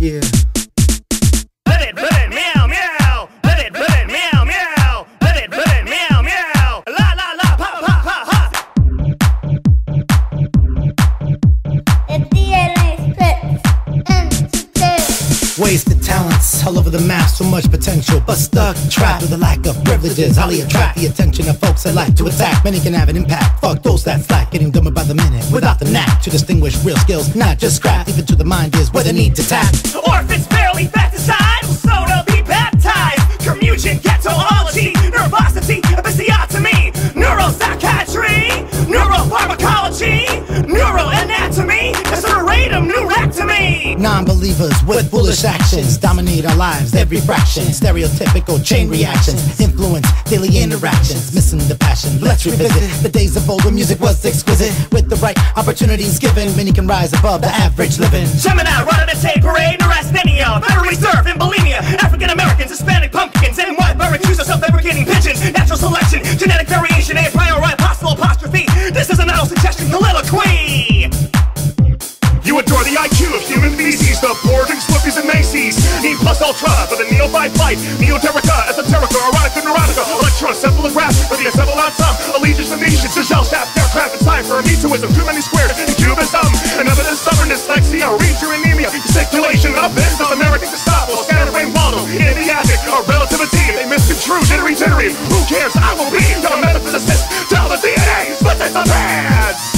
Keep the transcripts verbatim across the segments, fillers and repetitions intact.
Yeah. Live it, live it, meow, meow. Live it, live it, meow, meow. Live it, live it, meow, meow. La la la, pa pa pa ha. The D N A splits into two. Wasted talents all over the map, so much potential, but stuck, trapped with a lack of privileges. Highly attract the attention of folks that like to attack. Many can have an impact, fuck those that slack, getting dumber by the minute without the knack to distinguish real skills, not just scrap. Even to the mind is where they need to tap. Or if it's barely fasticide, so they'll be baptized. Communion, ghettoology, nervosity, episiotomy, neuropsychiatry, neuropharmacology, neuroanatomy, acceleratum, neurectomy. Non-believers with foolish actions dominate our lives, every fraction. Stereotypical chain reactions influence daily interactions, missing the passion. Let's revisit the days of old when music was exquisite. With the right opportunities given, many can rise above the average living. Gemini, running a tape parade, neurasthenia, better reserve and bulimia. African Americans, Hispanic pumpkins, and white bird accused of self-fabricating pigeons. Natural selection, genetic variation, a prior right possible apostrophe. This is an idle suggestion, colloquy. You adore the I Q of human feces, the boarding Swifties and Macy's. E plus ultra for the neophyte flight, neoterica, esoterica, erotica, neurotica, electroencephalograph for the assembled ensemble, allegiance to nations, the shell shaft, aircraft, and time for me tooism, too many squared, and cubism, and evidence, stubbornness, dyslexia, read your anemia, circulation of this, South American Gestapo, scatterbrain wallow, in the attic, or relativity, they misconstrue, jittery, jittery, who cares, I will be, the metaphysicist, tell the D N A, split it's the pads.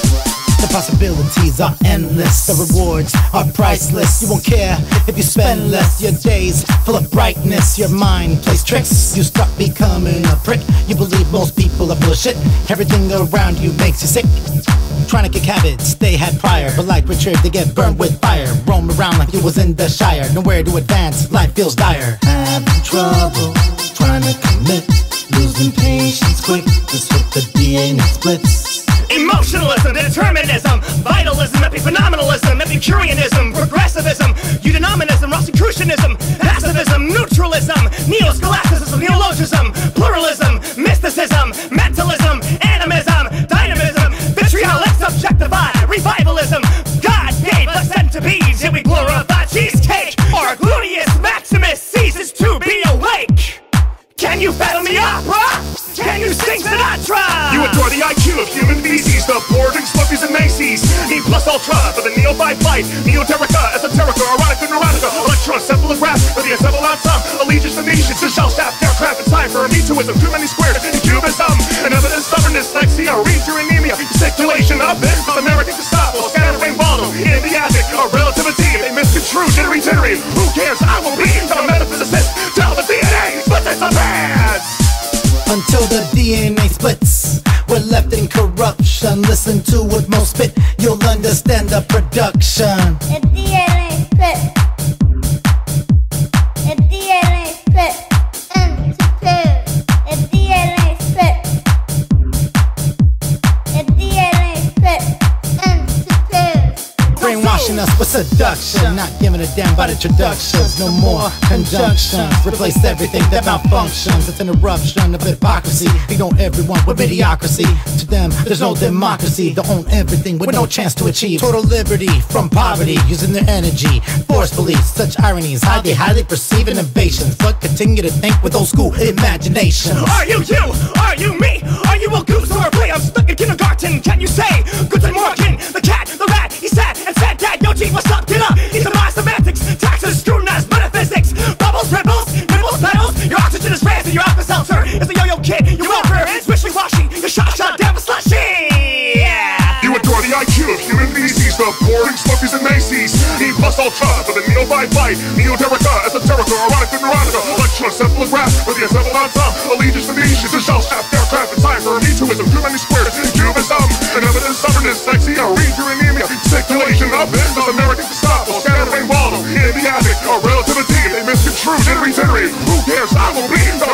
The possibilities are endless, the rewards are priceless. You won't care if you spend less. Your days full of brightness, your mind plays tricks. You start becoming a prick. You believe most people are full of shit. Everything around you makes you sick. Trying to kick habits they had prior, but like Richard, they get burned with fire. Roam around like he was in the Shire, nowhere to advance, life feels dire. Having trouble trying to commit, losing patience quick, just with the D N A splits. Emotionalism, determinism, vitalism, epiphenomenalism, epicureanism, progressivism, eudaimonism, Rosicrucianism, pacifism, neutralism, neo-scholasticism, neologism, pluralism, mysticism, mentalism, animism, dynamism, vitriolic, subjectify, revivalism, God gave us centipedes, yet we glorify cheesecake, or gluteus maximus ceases to be awake. Can you fathom the opera? Can you sing Sinatra? You adore the I Q of human feces, the boarding Swifties and Macy's. E plus ultra for the neophyte flight, neoterica, esoterica, erotica, neurotica, electroencephalograph for the assembled ensemble, allegiance to nations, the shell shaft, aircraft, and time for me tooism, too many squared, and cubism, and evidence, stubbornness, dyslexia, read your anemia, circulation of this, South American Gestapo, scatterbrain wallow, in the attic, or relativity, they misconstrue, jittery, jittery, who cares, I will be, the metaphysicist, tell the D N A, split it's the pads. Until the D N A splits, we're left in corruption. Listen to what most spit, you'll understand the production. The D N A splits. The D N A splits into two. The D N A splits. The D N A splits into two. Brainwashing us with seduction, not giving a damn about introductions. No more conjunctions, replace everything that malfunctions. It's an eruption of hypocrisy. They know everyone with mediocrity. To them, there's no democracy. They own everything with no chance to achieve total liberty from poverty, using their energy forcefully. Such ironies, how they highly perceive innovations, but continue to think with old school imagination. Are you you? Are you me? Are you a goose or a flea? I'm stuck in kindergarten. Can you say Guten Morgen? The cat, the rat, he sat and said that. Yo, G, what's up? Get up. These are my semantics. Taxes, scrutinized metaphysics. Bubbles, ripples, ripples, petals. Your oxygen is raised and your alka seltzer is a yo-yo kid. Your welfare is wishy-washy. Your shot, shot, down with slushy. Yeah. You adore the I Q of human feces, the boarding Swifties and Macy's. E plus ultra for the neophyte flight, neoterica, esoterica, erotica, neurotica, electroencephalograph for the assembled ensemble, allegiance to nations, the shell shaft, aircraft, and time for me tooism, too many squared, and cubism, and evidence, stubbornness, dyslexia, read your anemia, circulation of this, South American Gestapo, scatterbrain wallow, in the attic, or relativity, they misconstrue, jittery, jittery, who cares, I will be the